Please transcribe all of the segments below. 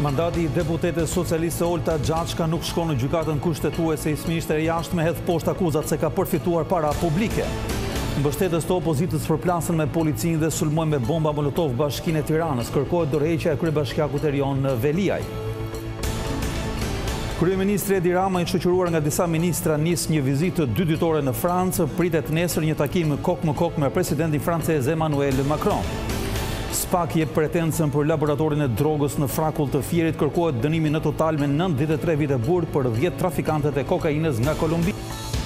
Mandati i deputetes socialiste Olta Gjaçka nuk shkon në gjykatën kushtetuese. Ish-ministri i jashtme hedh poshtë akuzat se ka përfituar para publike. Mbështetës të opozitës përplasën me policinë dhe sulmojnë me bomba molotov Bashkinë e Tiranës. Kërkohet dorëheqja e kryebashkiakut Erion Veliaj. Kryeministri Edi Rama, i shoqëruar nga disa ministra, nis një vizitë 2 ditore në Francë. Pritet nesër një takim kok më kok me presidentin francez Emmanuel Macron. SPAK jep pretencën për laboratorin e drogës në Frakull të Fierit. Kërkohet dënimi në total me 93 vite burg për 10 trafikantet e kokainës nga Kolumbia.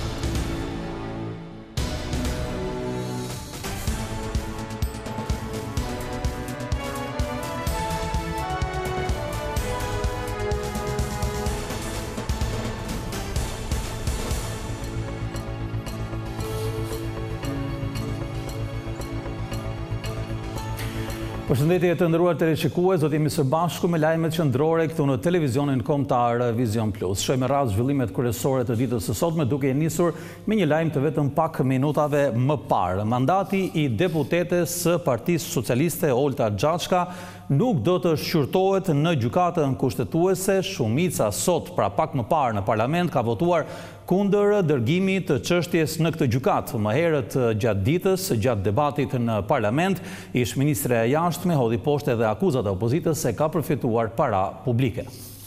Përshëndetje të nderuar teleshikues, do të jemi së bashku me lajmet qendrore këtu në televizionin kombëtar Vision Plus. Shohim radhë zhvillimet kryesore të ditës së sotme, duke nisur me një lajm të vetëm pak minutave më parë. Mandati i deputetes së Partisë Socialiste Olta Gjaçka nuk do të shqyrtohet në gjykatën kushtetuese. Shumica sot, pra pak më parë në parlament, ka votuar kundër dërgimit të çështjes në këtë gjykatë. Më herët gjatë ditës, gjatë debatit në parlament, ish-ministre e jashtme hodhi poshtë edhe akuzat e opozitës se ka përfituar para publike.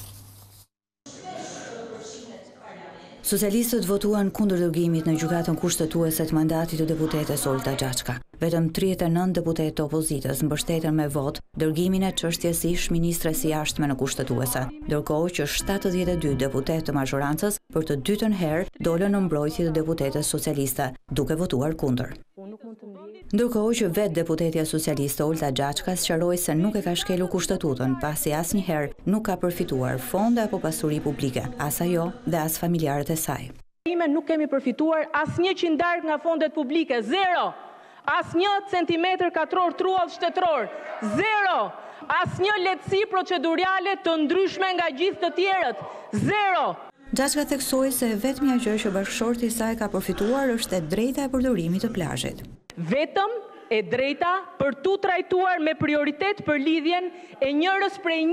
Socialistët votuan kundër dërgimit në gjykatën kushtetuese të mandatit të deputetes Olta Gjaçka. Vetëm 39 deputetë të opozitës mbështetën me vot dërgimin e çështjes së ish-ministres së jashtme në kushtetuese, ndërkohë që 72 deputetë të mazhorancës për të dytën herë dolën në mbrojtje të deputetes socialiste, duke votuar kundër. Ndërkohë që vetë deputetja socialiste Olta Gjaçka sqaroi se nuk e ka shkelur kushtetutën, pasi asnjëherë nuk ka përfituar fonde apo pasuri publike, as ajo dhe as familjarët e saj. Nuk kemi përfituar asnjë qindark nga fondet publike, zero. Asnjë centimetër katror truall shtetëror, zero. Asnjë lehtësi procedurale të ndryshme nga gjithë të tjerët, zero. Gjaçka theksoi se vetmja gjë që bashkëshorti i saj ka përfituar është e drejta e përdorimit të plazhit. Vetëm e drejta për tu trajtuar me prioritet për lidhjen e njërës prej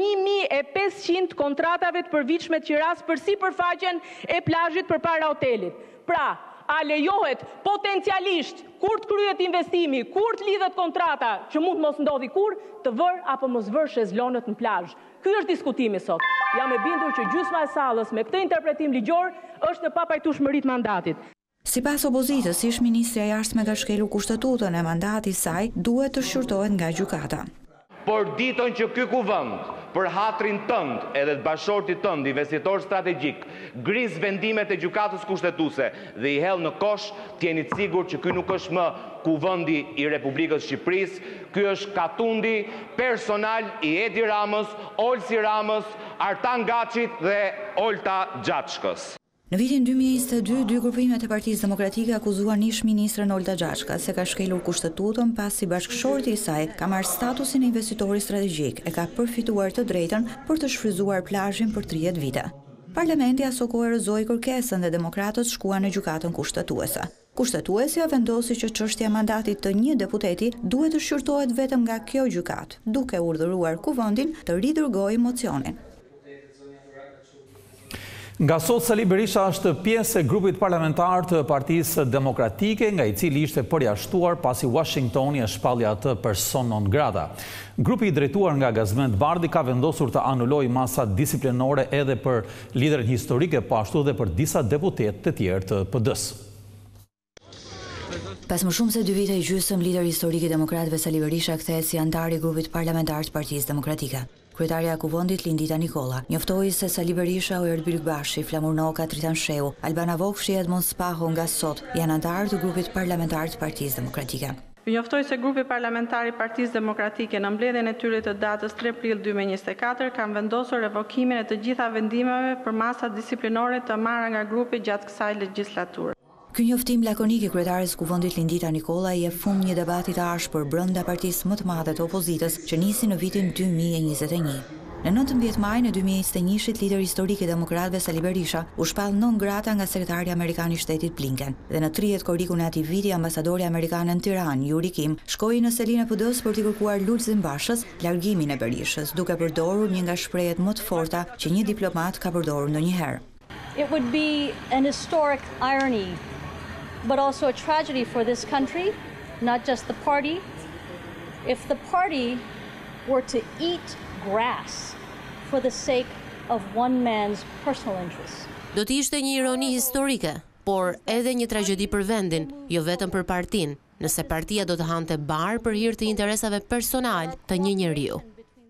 1500 kontratave të përvitshme të qiras për sipërfaqen e plazhit përpara hotelit. Pra, a lejohet potencialisht kur të kryhet investimi, kur të lidhet kontrata, që mund mos ndodhi kur, të vër apo mos vër shezlonët në plazh. Ky është diskutimi sot. Jam e bindur që gjysma e sallës me këtë interpretim ligjor është në papajtueshmëritë mandatit. Sipas opozitës, ish-ministri i jashtme ka shkelur kushtetutën e mandatit saj duhet të shqyrtohet nga gjykata. Por ditën që ky kuvend, për hatrin tënd edhe të bashkëshortit tënd, investitor strategjik, gris vendimet e gjykatës kushtetuese dhe i hell në kosh, t'jeni të sigurt që ky nuk është më kuvendi i Republikës Shqipërisë, ky është katundi personal i Edi Ramës, Olsi Ramës, Artan Gaçit dhe Olta Gjaçkës. Në vitin 2022, 2 grupimet e Partisë Demokratike akuzuan ish-ministren Olta Gjaçka se ka shkelur kushtetutën pasi bashkëshorti i saj ka marrë statusin e investitori strategjik e ka përfituar të drejtën për të shfryzuar plazhin për 30 vite. Parlamenti aso kohë rrëzoi kërkesën dhe demokratët shkuan në gjykatën kushtetuese. Kushtetuesja vendosi që çështja e mandatit të një deputeti duhet të shqyrtohet vetëm nga kjo gjykatë, duke urdhëruar kuvendin të ridërgojë mocionin. Nga sot Sali Berisha është pjesë e grupit parlamentar të Partisë Demokratike, nga i cili ishte përjashtuar pasi Washingtoni e shpalli atë person non grata. Grupi i drejtuar nga Gazmend Bardhi ka vendosur të anulojë masat disiplinore edhe për liderin historike, po ashtu dhe për disa deputetë të tjerë të PD-s. Pas më shumë se 2 vite e gjysmë, lideri historik i demokratëve Sali Berisha kthehet si antar i grupit parlamentar të Partisë Demokratike. Kryetaria e kuvendit Lindita Nikolla njoftoi se Sali Berisha, Erbil Bashi, Flamur Noka, Tritan Sheu, Albana Vokshi dhe Edmond Spaho nga sot janë antarë të grupit parlamentar të Partisë Demokratike. Ju njoftoj se grupi parlamentar i Partisë Demokratike në mbledhjen e tyre të datës 3 prill 2024 kanë vendosur revokimin e të gjitha vendimeve për masat disiplinore të marra nga grupi gjatë kësaj legjislature. Ky njoftim lakonik i kryetares kuvendit Lindita Nikolla i jep fund një debati të ashpër brenda partisë më të madhe të opozitës që nisi në vitin 2021. Në 19 maj në 2021, lideri historik i demokratëve Sali Berisha u shpall non grata nga sekretari amerikan i shtetit Blinken dhe në 30 korrikun e atij viti ambasadori amerikan në Tiranë, Yuri Kim, shkoi në selinë e PD-s për t'i kërkuar Lulzim Bashës largimin e Berishës, duke përdorur një nga shprehjet më të forta që një diplomat ka përdorur ndonjëherë. It would be an historic irony, but also a tragedy for this country, not just the party, if the party were to eat grass for the sake of one man's personal interests. Do të ishte një ironi historike, por edhe një tragjedi për vendin, jo vetëm për partinë, nëse partia do të hante bar për hir të interesave personal të një njeriu.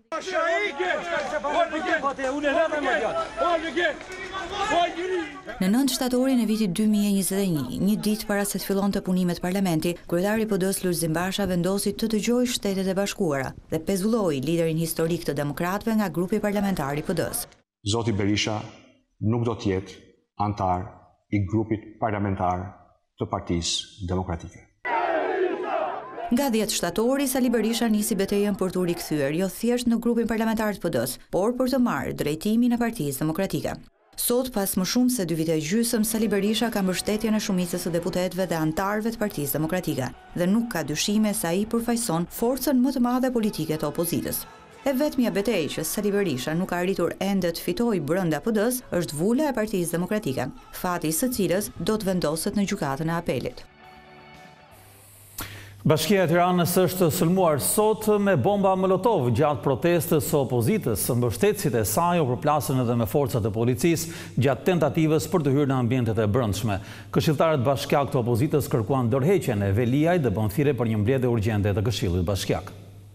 Në 9 shtatorin e vitit 2021, një ditë para se të fillonte punimet parlamenti, kryetari i PD-s Lulzim Basha vendosi të dëgjojë Shtetet e Bashkuara dhe pezulloi liderin historik të demokratëve nga grupi parlamentar i PD-s. Zoti Berisha nuk do të jetë antar i grupit parlamentar të Partisë Demokratike. Nga 10 shtatori, Sali Berisha nisi betejën për t'u rikthyer, jo thjesht në grupin parlamentar të PD-s, por për të marrë drejtimin e Partisë Demokratike. Sot, pas më shumë se 2 vite e gjysmë, Sali Berisha ka mbështetjen e shumicës së deputetëve dhe antarëve të Partisë Demokratike dhe nuk ka dyshime se ai përfaqëson forcën më të madhe politike të opozitës. E vetmja betejë që Sali Berisha nuk ka arritur ende të fitojë brenda PD-s është vula e Partisë Demokratike, fati i së cilës do të vendoset në gjykatën e apelit. Bashkia e Tiranës është sulmuar sot me bomba Molotov gjatë protestës së opozitës. Mbështetësit e saj u përplasën edhe me forcat e policisë gjatë tentativës për të hyrë në ambientet e brendshme. Këshilltarët bashkiak të opozitës kërkuan dorëheqjen e Veliaj dhe bën thirrje për një mbledhje urgjente të Këshillit Bashkiak.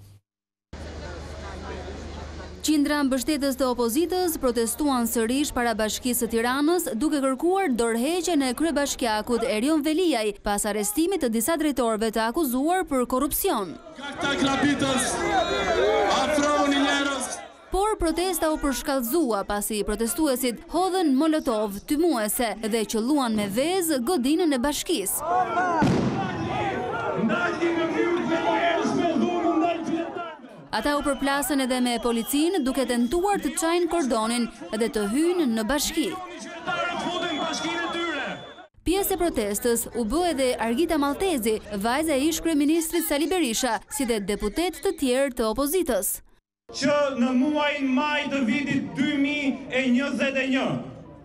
Qindra mbështetës të opozitës protestuan sërish para Bashkisë së Tiranës duke kërkuar dorëheqjen e kryebashkiakut Erion Veliaj pas arrestimit të disa drejtorëve të akuzuar për korrupsion. Por protesta u përshkallëzua pasi protestuesit hodhën molotov tymuese dhe qelluan me vezë godinën e bashkisë. Ata u përplasën edhe me policinë duke tentuar të çajnë kordonin dhe të hyjnë në bashki. Pjesë e protestës u bë edhe Argita Maltezi, vajza e ish kryeministrit Sali Berisha, si dhe deputet të tjerë të opozitës. Që në muajin maj të vitit 2021,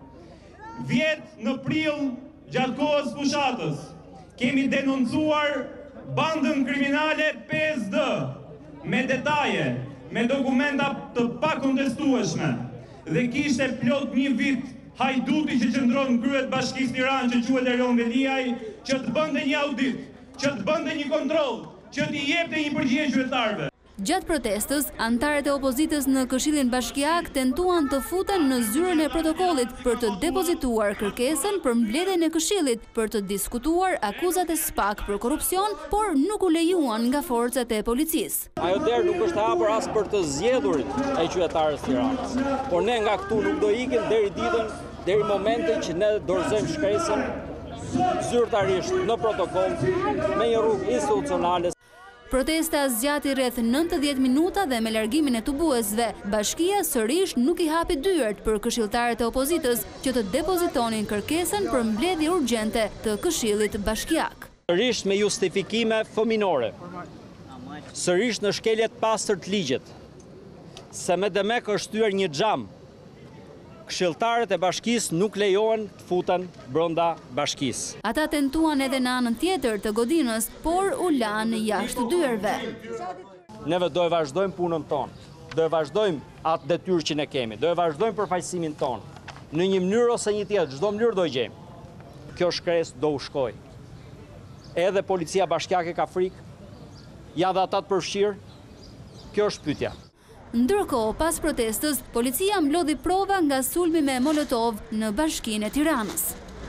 vjet në prill gjatë kohës fushatës, kemi denoncuar bandën kriminale 5D, me detaje, me dokumenta të pakontestueshme dhe kishte plot një vit hajduti që qëndron në kryet Bashkisë Tiranë që quhet Erion Veliaj, që të bënte një audit, që të bënte një kontroll, që t'i jepte një përgjigje qytetarëve. Gjatë protestës, antarët e opozitës në Këshillin Bashkiak tentuan të futen në zyrën e protokollit për të depozituar kërkesën për mbledhjen e Këshillit për të diskutuar akuzat e SPAK për korrupsion, por nuk u lejuan nga forcat e policisë. Ajo derë nuk është hapur as për të zgjedhurit e qytetarës Tiranës, por ne nga këtu nuk do ikim deri ditën, deri momentin që ne dorëzojmë shkresën zyrtarisht në protokoll me një rrugë institucionale. Protesta zgjati rreth 90 minuta dhe me largimin e tubuesve, bashkia sërish nuk i hapi dyert për këshilltarët e opozitës që të depozitonin kërkesën për mbledhje urgjente të Këshillit Bashkiak. Sërish me justifikime fëminore, sërish në shkeljet pastër të ligjet, se me demek është shtyr një xham. Këshilltarët e bashkisë nuk lejohen të futen brenda bashkisë. Ata tentuan edhe në anën tjetër të godinës, por u lanë jashtë dyerve. Neve do e vazhdojmë punën tonë, do e vazhdojmë atë detyrë që ne kemi, do e vazhdojmë përfaqësimin tonë. Në një mënyrë ose një tjetër, çdo mënyrë do i gjejmë. Kjo shkresë do u shkojë. Edhe policia bashkiake ka frikë, janë dhe ata të përfshirë. Kjo është pyetja. Ndërkohë, pas protestës, policia mblodhi prova nga sulmi me molotov në Bashkinë e Tiranës.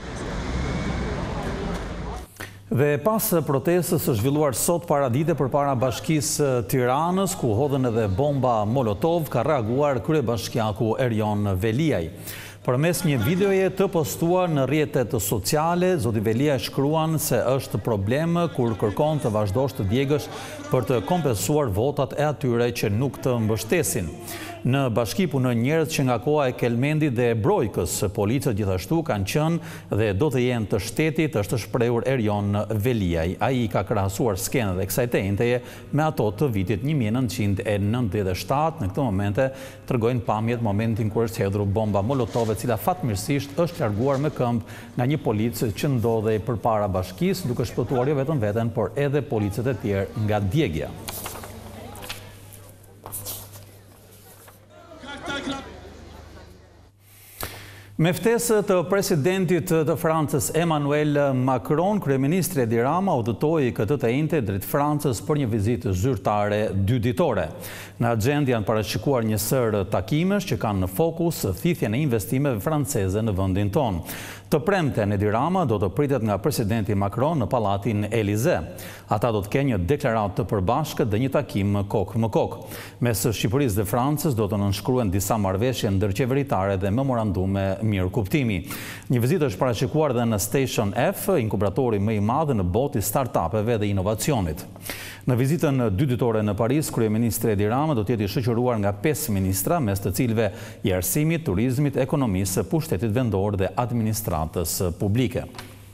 Dhe pas protestës është zhvilluar sot paradite përpara Bashkisë Tiranës, ku hodhën edhe bomba molotov, ka reaguar kryebashkiaku Erion Veliaj. Përmes një videoje të postuar në rrjetet sociale, zoti Veliaj shkruan se është problem kur kërkon të vazhdosh të djegësh për të kompensuar votat e atyre që nuk të mbështesin. Në bashki punojnë njerëz që nga koha e Kelmendit dhe e Brojkës. Policët gjithashtu kanë qenë dhe do të jenë të shtetit, është shprehur Erjon Veliaj. Ai ka krahasuar skenën e kësaj tenteje me ato të vitit 1997. Në këtë momente tregojnë pamjet momentin kur është hedhur bomba molotov, e cila fatmirësisht është larguar me këmbë nga një policë që ndodhej përpara bashkisë, duke shpëtuar jo vetëm veten, por edhe policët e tjerë nga djegja. Me ftesë të presidentit të Francës Emmanuel Macron, kryeministri Edi Rama udhëtoi këtë të njëjtë drejt Francës për një vizitë zyrtare 2 ditore. Në agjendë janë parashikuar një sër takimesh që kanë në fokus thithjen e investimeve franceze në vendin tonë. Të premten Edi Rama do të pritet nga presidenti Macron në Pallatin Elize. Ata do të kenë një deklaratë të përbashkët dhe një takim kokë më kokë. Mes Shqipërisë dhe Francës do të nënshkruhen disa marrëveshje ndërqeveritare dhe memorandume mirëkuptimi. Një vizitë është parashikuar dhe në Station F, inkubatori më i madh në botë i startupeve dhe inovacionit. Në vizitën 2 ditore në Paris, kryeministri Edi Rama do të jetë i shoqëruar nga 5 ministra, mes të cilëve i arsimit, turizmit, ekonomisë, pushtetit vendor dhe administratës publike.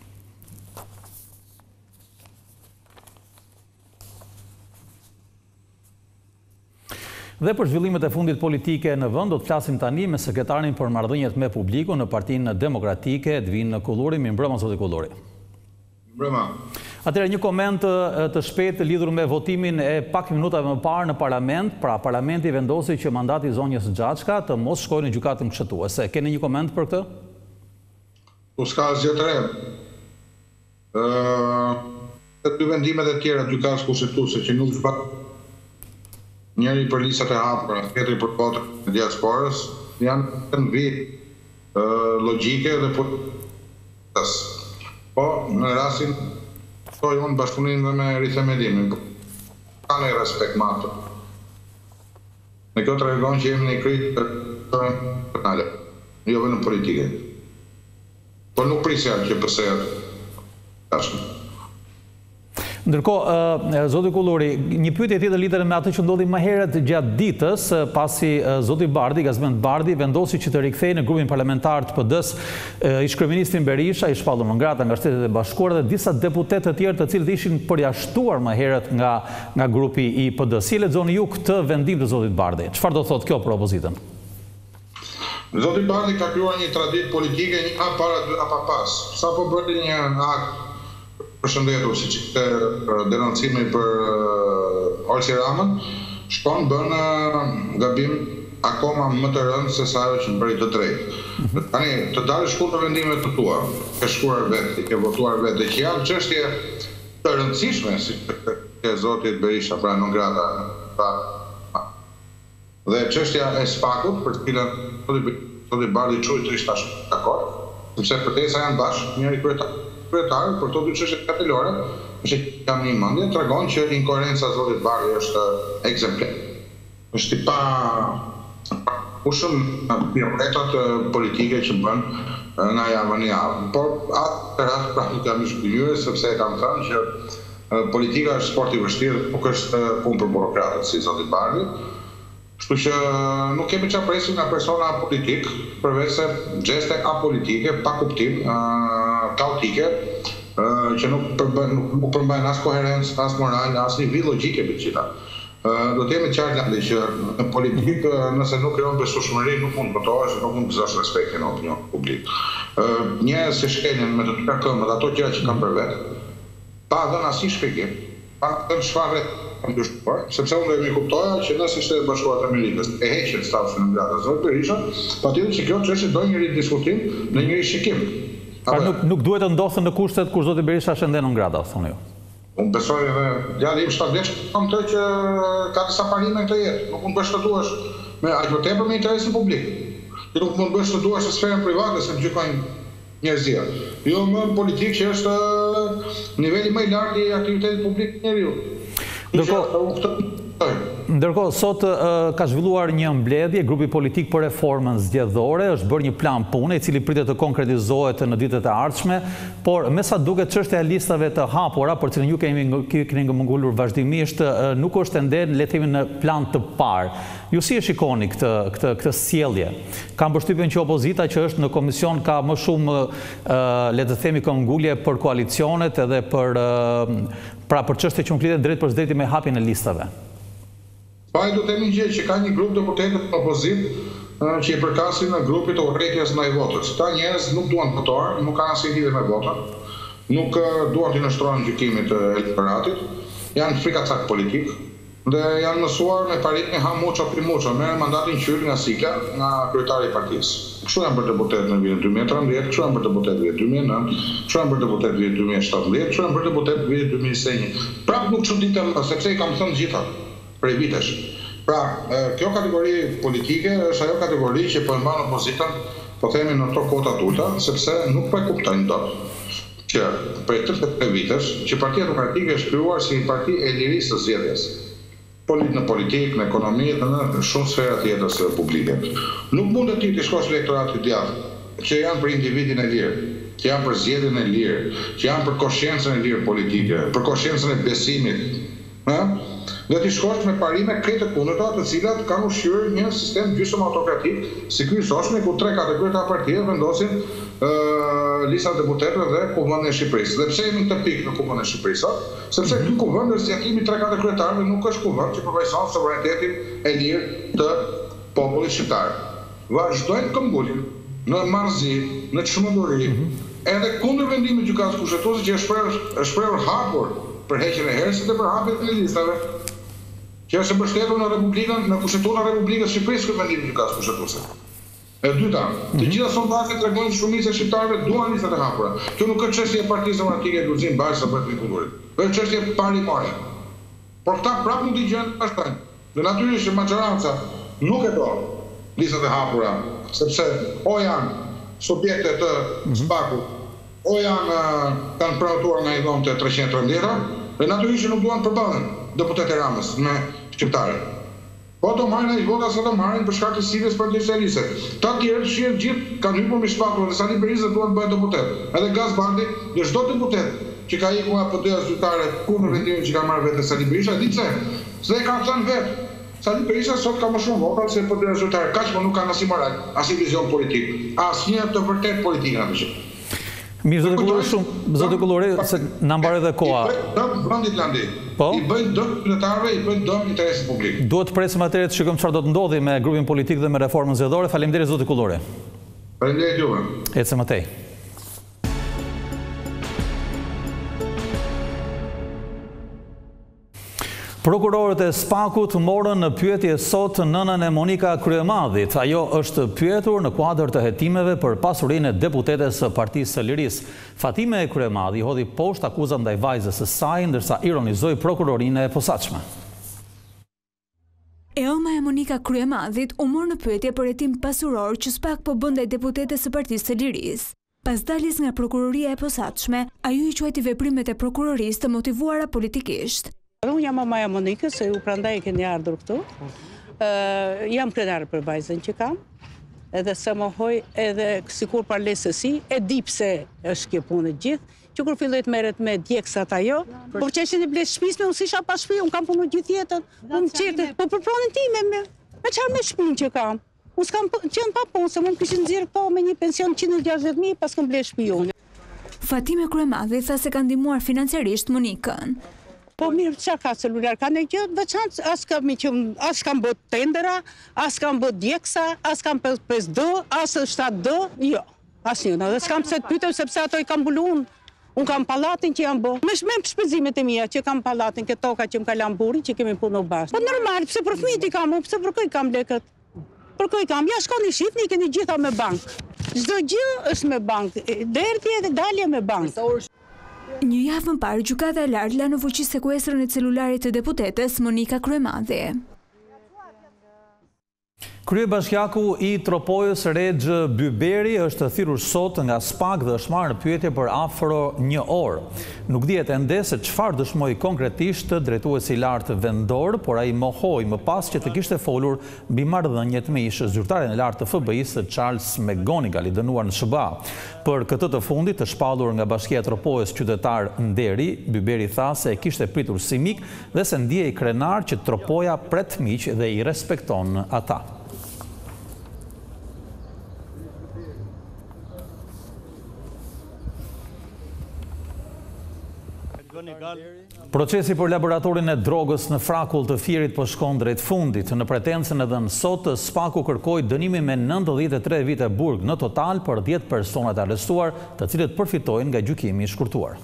Dhe për zhvillimet e fundit politike në vend, do të flasim tani me sekretarin për marrëdhëniet me publikun në Partinë Demokratike, Edvin Kulluri. Mirëmbrëma, zoti Kulluri. Mirëmbrëma. Atëherë, një koment të shpejtë lidhur me votimin e pak minutave më parë në parlament. Pra, parlamenti vendosi që mandati i zonjës Xhaçka të mos shkojë në gjykatën mbështetuese. Keni një koment për këtë? Po s'ka asgjë të re. Të dy vendimet e tjera të gjykatës kushtetuese që nuk zbat, njëri për listat e hapura, tjetri për votën e diasporës, janë në vit logjike dhe politas. Po, në rastin shkoj unë bashkëpunim dhe me rithemelimin, ka në respekt matë. Në kjo të regon që jemi në i krytë të penale, jo në politike. Por nuk prisja që pësejët tashmë. Ndërkohë, zoti Kulluri, një pyetje tjetër lidhet me atë që ndodhi më herët gjatë ditës, pasi zoti Bardhi, Gazmend Bardhi, vendosi që të rikthehej në grupin parlamentar të PD-s ish-kryeministrin Berisha, i shpallur më ngrata nga Shtetet e Bashkuara, dhe disa deputetë të tjerë të cilët ishin përjashtuar më herët nga grupi i PD-s. Si lexoni ju këtë vendim të zotit Bardhi? Çfarë do thotë kjo për opozitën? Zoti Bardhi ka krijuar një traditë politike, një a para dy a pa pas. Sa po bëri një akt përshëndetur si që të denoncimi për Olsi Ramën, shkon bën gabim akoma më të rëndë se sa ajo që bëri të drejtë. Tani, të dalë shkur të vendimet të tua, ke shkuar vetë, ke votuar vetë, dhe që janë çështje të rëndësishme, si ke zotit Berisha, pra non grata, dhe çështja e SPAK-ut, për të cilën zoti Bardhi çoi të ishte dakord, sepse përtesa janë bashkë, njëri kryetarë për të dy çështje kapitolore, që kam një mendje, tregon që inkoherenca e zotit Bardhi është ekzemplar. Është i pa ushëm piruetat politike që bën nga javë në javë. Por atë rast pra nuk jam i shkëlqyer, sepse kam thënë që politika është sport i vështirë, nuk është punë për burokratët si zoti Bardhi. Kështu që nuk kemi çfarë presim nga persona politik, përveç se gjeste apolitike, pa kuptim, kaotike, që nuk përmbajnë as koherencë, as moral, as nivel logjike të gjitha. Do të jemi qartë landi që në politikë, nëse nuk krijon besueshmëri, nuk mund të votohesh, nuk mund të gëzosh respektin e opinionit publik. Njerëz që shkelin me të dyja këmbët ato gjëra që kanë për vetë, pa dhënë asnjë shpjegim, pa dhënë çfarë sepse unë dhe mi kuptoja që nëse Shtetet e Bashkuara të Amerikës e heqin statusin e gratë zotit Berisha, patjetër që kjo çështje do një ridiskutim në një rishikim. Pra nuk duhet të ndodhte në kushtet kur zoti Berisha është ende non grata, thonë ju. Unë besoj edhe djali im 7 vjeç kam të që ka disa parime në këtë jetë, nuk mund bështetuash me aq më tepër me interesin publik. Ti nuk mund bështetuash në sferën private se gjykojnë njerëzia. Jo më politik që është niveli më i lartë i aktivitetit publik njeriu. Ndërkohë, sot ka zhvilluar një mbledhje, grupi politik për reformën zgjedhore, është bërë një plan pune i cili pritet të konkretizohet në ditët e ardhshme, por me sa duket çështja e listave të hapura, për cilën ju keni ngulur vazhdimisht, nuk është ende le të themi në plan të parë. Ju si e shikoni këtë sjellje? Kam përshtypjen që opozita që është në komision ka më shumë le të themi këmbgulje për koalicionet edhe për çështje që mkliten drejt për drejti me hapjen e listave. Pa e do të themi që ka një grup deputetët në opozit që i përkasin në grupit të urrëties ndaj votës. Këta njerëz nuk duan votar, nuk kanë asnjë lidhje me votën, nuk duan të nështrojnë gjykimin të elektoratit, janë frikacak politik dhe janë mësuar me parimin ha mucho pri mucho, merren mandatin qyr nga sigla, nga kryetari i partisë. Kështu janë për deputet në vitin 2013, kështu janë për deputet në vitin 2009, kështu janë për deputet në vitin 2017, kështu janë për deputet në vitin 2021. Prapë nuk çuditem, sepse i kam thënë gjitha prej vitesh. Pra, kjo kategori politike është ajo kategori që po e mban opozitën, po themi në to kota të ulta, sepse nuk po e kuptojnë dot që prej 33 vitesh që Partia Demokratike është krijuar si një parti e lirisë së zgjedhjes. Në politikë, në ekonomi dhe në shumë sfera të jetës publike. Nuk mund të ti shkosh elektoratit djathtë, që janë për individin e lirë, që janë për zgjedhjen e lirë, që janë për koshiencën e lirë politike, për koshiencën e besimit, dhe t'i shkosh me parime krejtë të kundërta të cilat kanë ushqyer një sistem gjysmë autokratik, si ky i sotshëm ku 3 kategori të partive vendosin listat e deputetëve dhe kuvendin e Shqipërisë. Dhe pse jemi në këtë pikë në kuvendin e Shqipërisë? Sepse ky kuvend është zgjatimi 3 kategori kryetarëve nuk është kuvend që përfaqëson sovranitetin e lirë të popullit shqiptar. Vazhdojnë këmbguljen në marrëzi, në çmenduri, edhe kundër vendimit të gjykatës kushtetuese që është shprehur hapur për heqjen e herësit dhe për hapjen e listave, që është mbështetur në Republikën, në Kushtetuën e Republikës së Shqipërisë këtë vendim të gjykatës kushtetuese. E dyta, të gjitha sondazhet tregojnë që shumica e shqiptarëve duan listat e hapura. Kjo nuk është çështje e Partisë Demokratike e Lulzim Basha apo të Kullurit. Është çështje parimare. Por këta prapë nuk dëgjojnë pastaj. Dhe natyrisht që majoranca nuk e do listat e hapura, sepse o janë subjekte të spakut, o kanë pranotuar nga i dhomë të 313, dhe natyrisht që nuk duan përballen deputetë e Ramës me shqiptarët. Po do marrin ai vota sa do marrin për shkak të silljes partisalise. Ta tjerë shihen gjithë kanë hyrë me shpatull dhe Sali Berisha duan të bëhet deputet. Edhe Gazbandi, dhe çdo deputet që ka ikur nga PD-ja zyrtare kundër vendimit që ka marrë vetë Sali Berisha, di pse? Se e kanë thënë vetë. Sali Berisha sot ka më shumë vota se PD-ja zyrtare, kaq po nuk kanë asnjë moral, asnjë vizion politik, asnjë të vërtet politikë atë. Mirë, zotë Kulluri, se në mbarë edhe koha. I bëjnë vëndit landi, i bëjnë dëm qytetarëve, i bëjnë dëm interesit publik. Duhet presim atëherë të shikojmë çfarë do të ndodhi me grupin politik dhe me reformën zgjedhore. Faleminderit zotë Kulluri. Faleminderit juve. Ecë më tej. Prokurorët e Spakut morën në pyetje sot nënën e Monika Kryemadhit. Ajo është pyetur në kuadër të hetimeve për pasurinë e deputetes së Partisë së Lirisë. Fatime Kryemadhi hodhi poshtë akuzat ndaj vajzës së saj, ndërsa ironizoi prokurorinë e posaçme. Eoma e Monika Kryemadhit u mor në pyetje për hetim pasuror që Spak po bën ndaj deputetes së Partisë së Lirisë. Pas daljes nga prokuroria e posaçme, ajo i quajti veprimet e prokurorisë të motivuara politikisht. Unë jam mamaja Monikës, se ju prandaj keni ardhur këtu. Jam krenarë për vajzën që kam, edhe se më hoj, edhe sikur parlesësi, e di pse është kjo punë gjithë, që kur filloj të merret me djeksat ajo, po që ishin i bletë shtëpisme, unë s'isha pa shtëpi, unë kam punu gjithë jetën, unë qertë, po për pronën time, me qarë me shtëpinë që kam. Unë s'kam qenë pa punë, se mund këshin nxjerrë këto me një pension 160.000, pas kam bletë shtëpi unë. Fatime Kryemadhi tha se ka ndihmuar financiarisht Monikën. Po mirë, që ka celular, ka në gjë veçantë, as kam bët tendera, as kam bët djeksa, as kam 5D, as 7D, jo, as njëna. Dhe s'kam se të pytem sepse ato i kam bulu unë kam palatin që jam bë. Me shpezimet e mija që kam palatin, këtë toka që më kalam buri, që kemi punu bashkë. Po normal, pëse për fmit i kam, pëse për këj kam lekët. Për këj kam, ja shkoni shifni, keni gjitha me bankë. Çdo gjë është me bankë, derdhje dhe dalje me bankë. Një javë më parë, gjykata e lartë la në fuqi sekuestrën e celularit të deputetes Monika Kryemadhi. Kryebashkiaku i Tropojës Rexh Byberi është thirrur sot nga SPAK dhe është marrë në pyetje për afro një orë. Nuk dihet ende se çfarë dëshmoi konkretisht drejtuesi i lartë vendor, por ai mohoi më pas që të kishte folur mbi marrëdhëniet me ish zyrtarin e lartë të FBI-s Charles McGonigal, i dënuar në SBA. Për këtë të fundit të shpallur nga Bashkia e Tropojës qytetar Nderi, Byberi tha se e kishte pritur si mik dhe se ndjej krenar që Tropoja pret miq dhe i respekton ata. Procesi për laboratorin e drogës në Frakull të Fierit po shkon drejt fundit. Në pretencën e dhënë sot, SPAK-u kërkoi dënimin me 93 vite burg në total për 10 personat arrestuar, të cilët përfitojnë nga gjykimi i shkurtuar.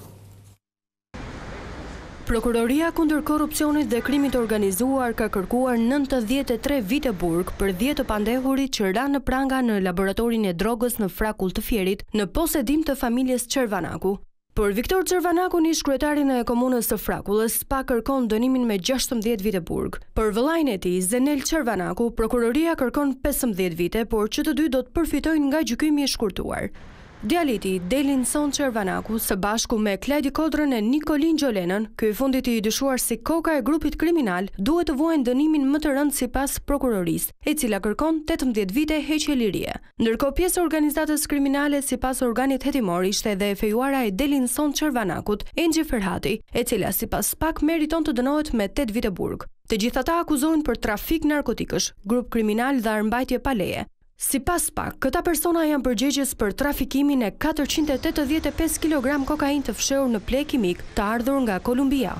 Prokuroria kundër korrupsionit dhe krimit organizuar ka kërkuar 93 vite burg për 10 të pandehurit që ranë në pranga në laboratorin e drogës në Frakull të Fierit, në posedim të familjes Çervanaku. Për Viktor Çervanakun, ish kryetarin e komunës së Frakullës, SPAK kërkon dënimin me 16 vite burg. Për vëllain e tij, Zenel Çervanaku, prokuroria kërkon 15 vite, por që të dy do të përfitojnë nga gjykimi i shkurtuar. Djali i tij, Delinson Çervanaku, së bashku me Klajdi Kodrën e Nikolin Gjolenën, ky i fundit i dyshuar si koka e grupit kriminal, duhet të vuajnë dënimin më të rëndë sipas prokurorisë, e cila kërkon 18 vite heqje lirie. Ndërkohë pjesë e organizatës kriminale sipas organit hetimor ishte edhe e fejuara e Delinson Çervanakut, Engji Ferhati, e cila sipas SPAK meriton të dënohet me 8 vite burg. Të gjithë ata akuzohen për trafik narkotikësh, grup kriminal dhe armbajtje pa leje. Sipas SPAK, këta persona janë përgjegjës për trafikimin e 485 kg kokainë të fshehur në ple kimik të ardhur nga Kolumbia.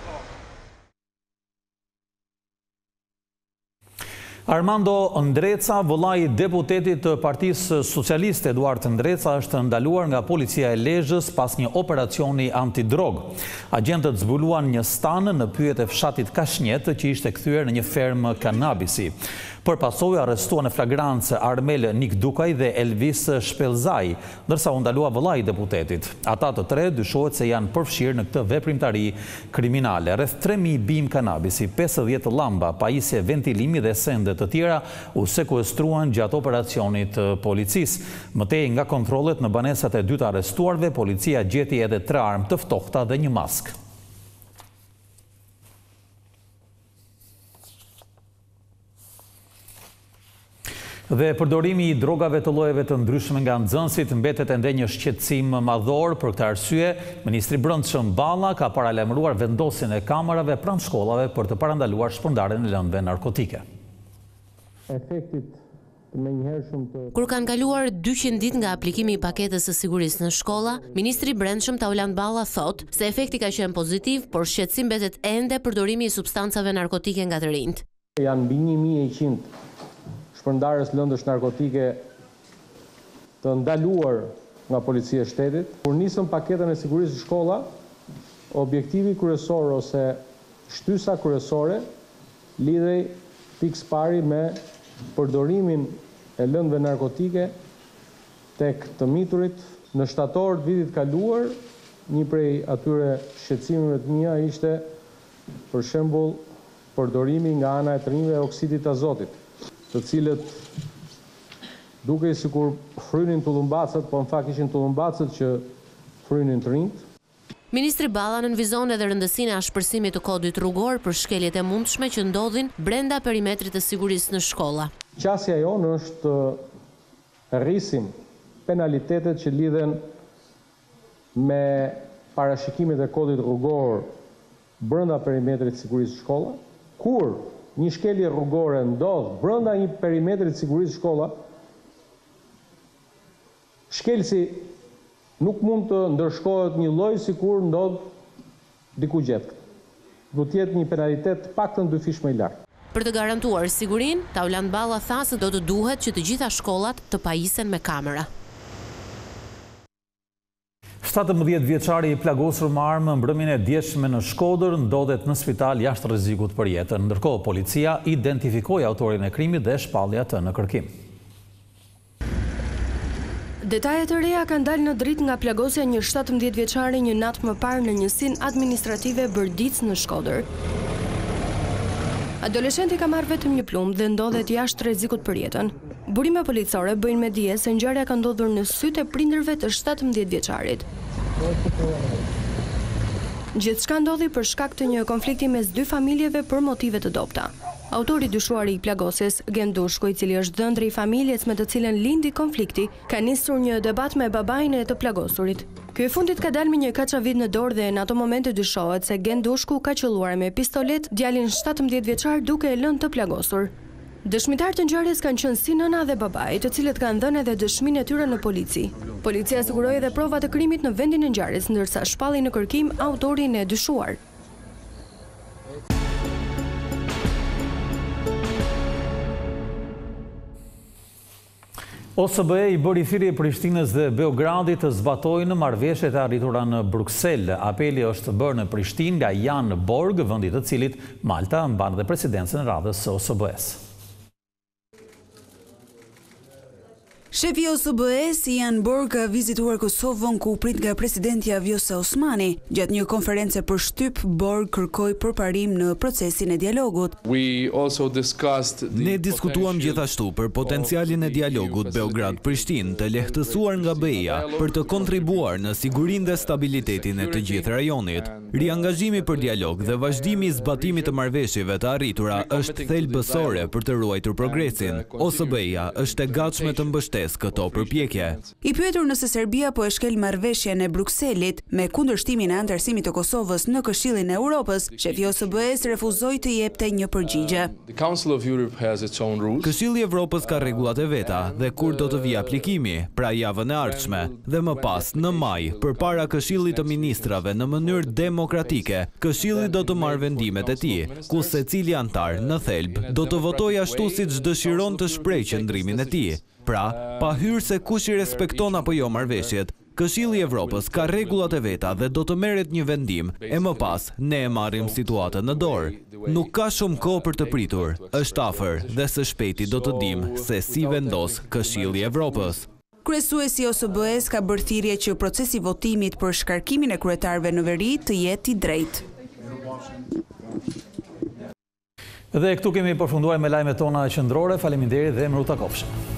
Armando Ndreca, vëllai i deputetit të Partisë Socialiste Eduard Ndreca, është ndaluar nga policia e Lezhës pas një operacioni antidrog. Agjentët zbuluan një stan në pyjet e fshatit Kashnjet që ishte kthyer në një fermë kanabisi. Për pasojë arrestuan në flagrancë Armel Nikdukaj dhe Elvis Shpellzaj, ndërsa u ndalua vëllai i deputetit. Ata të tre dyshohet se janë përfshirë në këtë veprimtari kriminale. Rreth 3000 bim kanabisi, 50 llamba, pajisje ventilimi dhe sende të tjera u sekuestruan gjatë operacionit të policisë. Mëtej nga kontrollet në banesat e dy të arrestuarve, policia gjeti edhe 3 armë të ftohta dhe një maskë. Dhe përdorimi i drogave të llojeve të ndryshme nga nxënësit mbetet ende një shqetësim madhor. Për këtë arsye, Ministri i Brendshëm Balla ka paralajmëruar vendosjen e kamerave pranë shkollave për të parandaluar shpërndarjen e lëndëve narkotike. Kur kanë kaluar 200 ditë nga aplikimi i paketës së sigurisë në shkolla, Ministri i Brendshëm Tauland Balla thot se efekti ka qenë pozitiv, por shqetësim mbetet ende përdorimi i substancave narkotike nga të rinjt. Janë mbi 1100 shpërndarës lëndësh narkotike të ndaluar nga policia e shtetit. Kur nisëm paketën e sigurisë në shkolla, objektivi kryesor ose shtysa kryesore lidhej pikës pari me përdorimin e lëndëve narkotike tek të miturit. Në shtator të vitit kaluar, një prej atyre shqetësimeve të mia ishte për shembull përdorimi nga ana e të rinjve e oksidit të azotit, të cilët dukej sikur frynin tullumbacat, po në fakt ishin tullumbacat që frynin të rinjt. Ministri Balla nënvizon edhe rëndësinë e ashpërsimit të kodit rrugor për shkeljet e mundshme që ndodhin brenda perimetrit të sigurisë në shkolla. Qasja jonë është rrisim penalitetet që lidhen me parashikimet e kodit rrugor brenda perimetrit të sigurisë në shkolla. Kur një shkelje rrugore ndodh brenda një perimetrit të sigurisë shkolla, shkelësi nuk mund të ndërshkohet një lloj sikur ndodh diku gjatë. Do të jetë një penalitet paktën 2 fish më i lartë. Për të garantuar sigurinë, Tauland Balla tha se do të duhet që të gjitha shkollat të pajisen me kamera. 17 vjeçari i plagosur me armë mbrëmjen e djeshme në Shkodër ndodhet në spital jashtë rrezikut për jetën. Ndërkohë, policia identifikoi autorin e krimit dhe shpalli atë në kërkim. Detajet e reja kanë dalë në dritë nga plagosja një 17 vjeçari një natë më parë në njësinë administrative Bërdic në Shkodër. Adoleshenti ka marrë vetëm një plumë dhe ndodhet jashtë rrezikut për jetën. Burime policore bëjnë me dije se ngjarja ka ndodhur në sytë e prindërve të 17 vjeçarit. Gjithçka ndodhi për shkak të një konflikti mes dy familjeve për motive të dobta. Autori dyshuari i plagosjes, Gen Dushku, i cili është dhëndri i familjes me të cilën lindi konflikti, ka nisur një debat me babain e të plagosurit. Ky i fundit ka dalë me një kaçavit në dorë dhe në ato momente dyshohet se Gen Dushku ka qelluar me pistolet djalin 17 vjeçar duke e lënë të plagosur. Dëshmitar të ngjarjes kanë qenë si nëna dhe babai, të cilët kanë dhënë edhe dëshminë e tyre në polici. Policia siguroi edhe prova të krimit në vendin e ngjarjes, ndërsa shpalli në kërkim autorin e dyshuar. OSBE i bëri thirrje Prishtinës dhe Beogradit të zbatojnë marrëveshjet e arritura në Bruksel. Apeli është bërë në Prishtinë nga Jan Borg, vendi të cilit Malta mban dhe presidencën e radhës së OSBE-s. Shefi OSBE-s Jan Borg ka vizituar Kosovën ku prit nga presidentja Vjosa Osmani. Gjatë një konference për shtyp, Borg kërkoi përparim në procesin e dialogut. Ne diskutuam gjithashtu për potencialin e dialogut Beograd-Prishtinë të lehtësuar nga BE-ja për të kontribuar në sigurinë dhe stabilitetin e të gjithë rajonit. Riangazhimi për dialog dhe vazhdimi i zbatimit të marrëveshjeve të arritura është thelbësore për të ruajtur progresin. OSBE-ja është e gatshme të mbështesë këto përpjekje. I pyetur nëse Serbia po e shkel marrëveshjen e Brukselit me kundërshtimin e anëtarësimit të Kosovës në Këshillin e Europës, shefi OSBE-s refuzoi të jepte një përgjigje. Këshilli i Evropës ka rregullat e veta dhe kur do të vijë aplikimi, pra javën e ardhshme, dhe më pas në maj, përpara Këshillit të Ministrave në mënyrë demokratike, Këshilli do të marrë vendimet e tij, ku secili antar në thelb do të votojë ashtu siç dëshiron të shprehë qëndrimin e tij. Pra, pa hyrë se kush i respekton apo jo marrëveshjet, Këshilli i Evropës ka rregullat e veta dhe do të merret një vendim, e më pas ne e marrim situatën në dorë. Nuk ka shumë kohë për të pritur, është afër dhe së shpejti do të dimë se si vendos Këshilli i Evropës. Kryesuesi i OSBE-s ka bërë thirrje që procesi i votimit për shkarkimin e kryetarëve në veri të jetë i drejtë. Dhe këtu kemi përfunduar me lajmet tona qendrore. Faleminderit dhe Mruta Kopshë.